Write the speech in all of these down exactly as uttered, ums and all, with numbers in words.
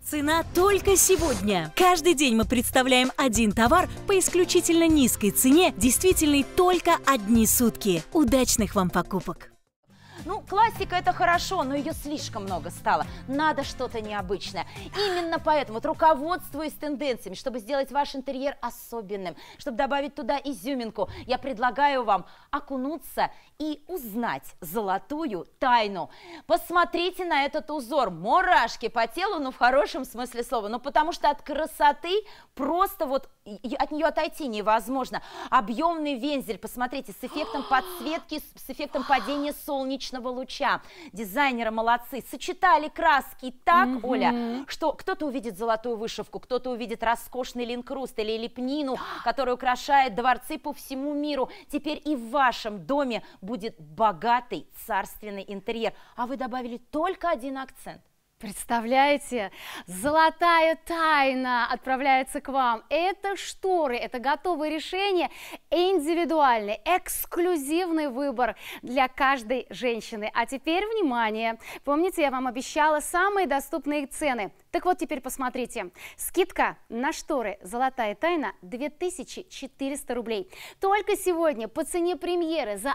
Цена только сегодня. Каждый день мы представляем один товар по исключительно низкой цене, действительной только одни сутки. Удачных вам покупок! Ну, классика – это хорошо, но ее слишком много стало. Надо что-то необычное. Именно поэтому, вот, руководствуясь тенденциями, чтобы сделать ваш интерьер особенным, чтобы добавить туда изюминку, я предлагаю вам окунуться и узнать золотую тайну. Посмотрите на этот узор. Мурашки по телу, ну, в хорошем смысле слова. Ну, потому что от красоты просто вот от нее отойти невозможно. Объемный вензель, посмотрите, с эффектом подсветки, с эффектом падения солнечного луча. Дизайнеры молодцы, сочетали краски так, mm-hmm. Оля, что кто-то увидит золотую вышивку, кто-то увидит роскошный линкруст или лепнину, который украшает дворцы по всему миру. Теперь и в вашем доме будет богатый царственный интерьер. А вы добавили только один акцент. Представляете, золотая тайна отправляется к вам. Это шторы, это готовые решения, индивидуальный, эксклюзивный выбор для каждой женщины. А теперь внимание! Помните, я вам обещала самые доступные цены. Так вот, теперь посмотрите. Скидка на шторы «Золотая тайна» две тысячи четыреста рублей. Только сегодня по цене премьеры за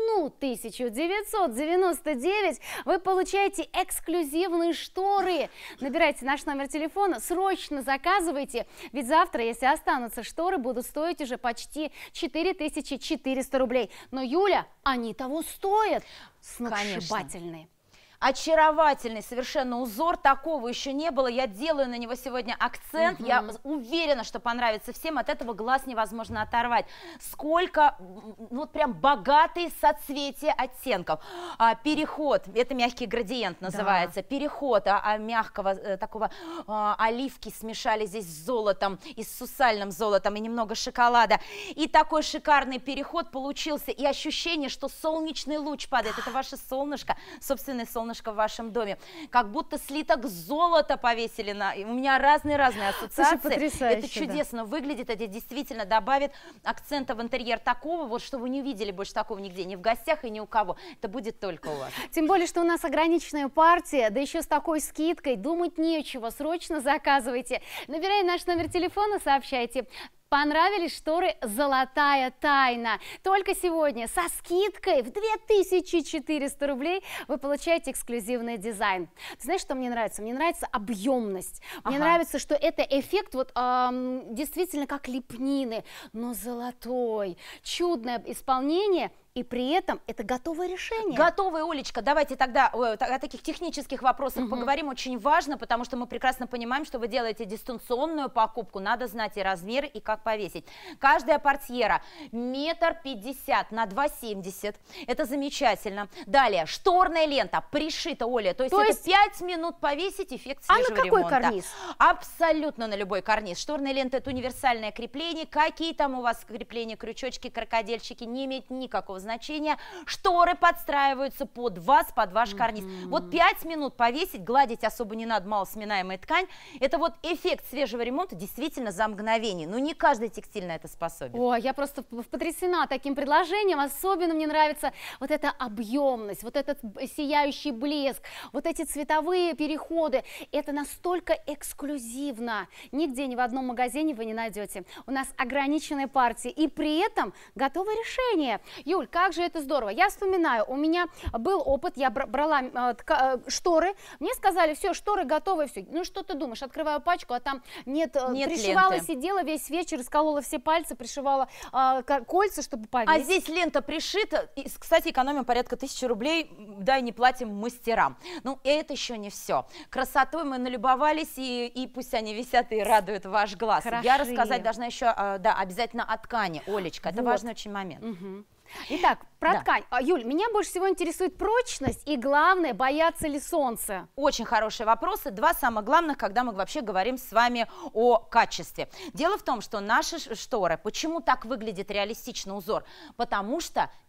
тысячу девятьсот девяносто девять вы получаете эксклюзивные шторы. Набирайте наш номер телефона, срочно заказывайте, ведь завтра, если останутся шторы, будут стоить уже почти четыре тысячи четыреста рублей. Но, Юля, они того стоят. Сногсшибательные. Очаровательный совершенно узор, такого еще не было. Я делаю на него сегодня акцент. Угу. Я уверена, что понравится всем. От этого глаз невозможно оторвать. Сколько, вот прям богатые соцветия оттенков. А, переход, это мягкий градиент называется. Да. Переход а, а, мягкого а, такого а, оливки смешали здесь с золотом, и с сусальным золотом, и немного шоколада. И такой шикарный переход получился. И ощущение, что солнечный луч падает. Это ваше солнышко, собственное солнышко в вашем доме, как будто слиток золота повесили на... У меня разные-разные ассоциации. Это чудесно, да. Выглядит, это действительно добавит акцента в интерьер такого, вот что вы не видели больше такого нигде, ни в гостях и ни у кого. Это будет только у вас. Тем более, что у нас ограниченная партия, да еще с такой скидкой, думать нечего, срочно заказывайте. Набирай наш номер телефона, сообщайте. Понравились шторы «Золотая тайна». Только сегодня со скидкой в две тысячи четыреста рублей вы получаете эксклюзивный дизайн. Ты знаешь, что мне нравится? Мне нравится объемность. Мне ага. нравится, что это эффект вот эм, действительно как лепнины, но золотой. Чудное исполнение. И при этом это готовое решение. Готовая, Олечка. Давайте тогда о, о таких технических вопросах угу. поговорим. Очень важно, потому что мы прекрасно понимаем, что вы делаете дистанционную покупку. Надо знать и размеры, и как повесить. Каждая портьера метр пятьдесят на два семьдесят. Это замечательно. Далее, шторная лента пришита, Оля. То есть, то есть... это пять минут повесить, эффект свежего ремонта. А на какой ремонта. Карниз? Абсолютно на любой карниз. Шторная лента – это универсальное крепление. Какие там у вас крепления, крючочки, крокодильчики, не имеет никакого значения. Шторы подстраиваются под вас, под ваш карниз. Mm-hmm. Вот пять минут повесить, гладить особо не надо, мало сминаемая ткань. Это вот эффект свежего ремонта действительно за мгновение. Но не каждый текстиль на это способен. О, я просто потрясена таким предложением. Особенно мне нравится вот эта объемность, вот этот сияющий блеск, вот эти цветовые переходы. Это настолько эксклюзивно. Нигде, ни в одном магазине вы не найдете. У нас ограниченная партия. И при этом готовое решение. Юль, как же это здорово. Я вспоминаю, у меня был опыт, я брала э, тка, э, шторы, мне сказали, все, шторы готовы, все. Ну что ты думаешь, открываю пачку, а там нет, нет пришивала, ленты. Сидела весь вечер, расколола все пальцы, пришивала э, кольца, чтобы повесить. А здесь лента пришита, и, кстати, экономим порядка тысячи рублей, да, и не платим мастерам. Ну, и это еще не все. Красотой мы налюбовались, и, и пусть они висят и радуют ваш глаз. Хороши. Я рассказать должна еще, э, да, обязательно о ткани, Олечка, это вот. Важный очень момент. Угу. Итак, про да. ткань. Юль, меня больше всего интересует прочность и, главное, боятся ли солнца? Очень хорошие вопросы. Два самых главных, когда мы вообще говорим с вами о качестве. Дело в том, что наши шторы, почему так выглядит реалистично узор? Потому что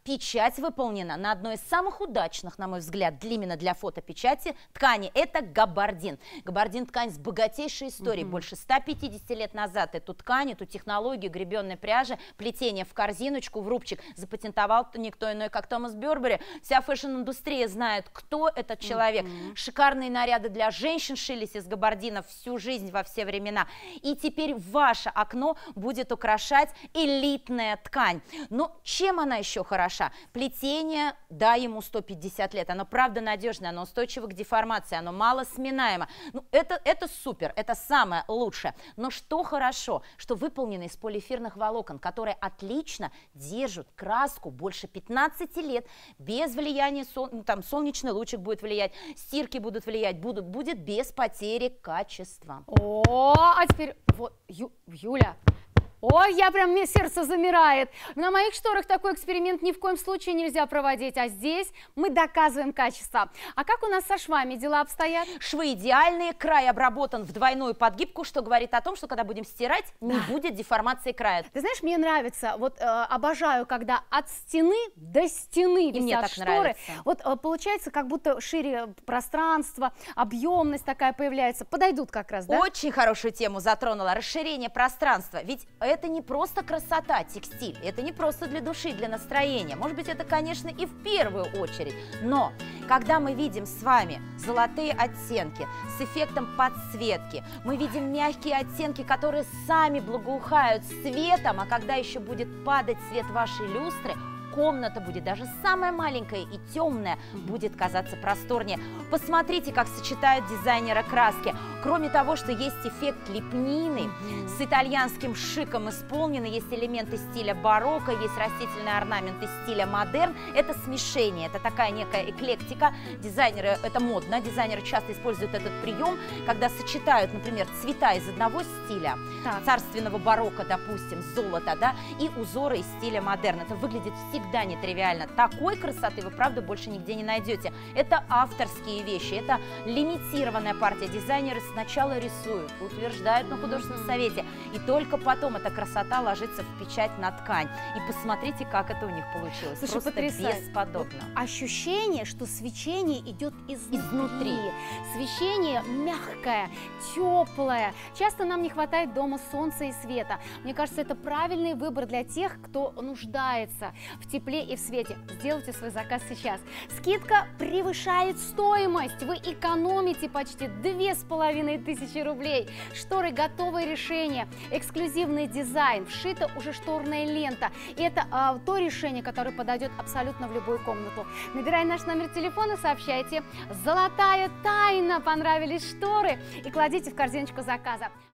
Печать выполнена на одной из самых удачных, на мой взгляд, именно для фотопечати ткани. Это габардин. Габардин ткань с богатейшей историей. Mm-hmm. Больше ста пятидесяти лет назад эту ткань, эту технологию гребенной пряжи, плетение в корзиночку, в рубчик запатентовал никто иной, как Томас Бёрбери. Вся фэшн-индустрия знает, кто этот человек. Mm-hmm. Шикарные наряды для женщин шились из габардина всю жизнь, во все времена. И теперь ваше окно будет украшать элитная ткань. Но чем она еще хороша? Плетение, да, ему сто пятьдесят лет, оно правда надежное, оно устойчиво к деформации, оно мало сминаемо. Ну, это, это супер, это самое лучшее. Но что хорошо, что выполнено из полиэфирных волокон, которые отлично держат краску больше пятнадцати лет, без влияния, сол, ну, там солнечный лучик будет влиять, стирки будут влиять, будут, будет без потери качества. О, а теперь вот, Ю, Юля. Ой, я прям, мне сердце замирает. На моих шторах такой эксперимент ни в коем случае нельзя проводить, а здесь мы доказываем качество. А как у нас со швами дела обстоят? Швы идеальные, край обработан в двойную подгибку, что говорит о том, что когда будем стирать, не да. будет деформации края. Ты знаешь, мне нравится, вот э, обожаю, когда от стены до стены висят мне так шторы. Нравится. Вот э, получается, как будто шире пространство, объемность такая появляется. Подойдут как раз, да? Очень хорошую тему затронула, расширение пространства. Ведь это не просто красота, текстиль, это не просто для души, для настроения. Может быть, это, конечно, и в первую очередь. Но когда мы видим с вами золотые оттенки с эффектом подсветки, мы видим мягкие оттенки, которые сами благоухают светом, а когда еще будет падать свет вашей люстры, комната будет даже самая маленькая и темная, будет казаться просторнее. Посмотрите, как сочетают дизайнеры краски. Кроме того, что есть эффект лепнины, mm-hmm. с итальянским шиком исполнены, есть элементы стиля барокко, есть растительные орнаменты стиля модерн. Это смешение, это такая некая эклектика. Дизайнеры, это модно, дизайнеры часто используют этот прием, когда сочетают, например, цвета из одного стиля, так. царственного барокко, допустим, золото, да, и узоры из стиля модерн. Это выглядит всегда Всегда нетривиально. Такой красоты вы, правда, больше нигде не найдете. Это авторские вещи, это лимитированная партия. Дизайнеры сначала рисуют, утверждают на художественном совете, и только потом эта красота ложится в печать на ткань. И посмотрите, как это у них получилось. Слушай, просто потрясающе. Бесподобно. Ощущение, что свечение идет изнутри. изнутри. Свечение мягкое, теплое. Часто нам не хватает дома солнца и света. Мне кажется, это правильный выбор для тех, кто нуждается в тепле и в свете. Сделайте свой заказ сейчас. Скидка превышает стоимость. Вы экономите почти две с половиной тысячи рублей. Шторы — готовое решение. Эксклюзивный дизайн. Вшита уже шторная лента. И это а, то решение, которое подойдет абсолютно в любую комнату. Набирай наш номер телефона, сообщайте: «Золотая тайна», понравились шторы, и кладите в корзиночку заказа.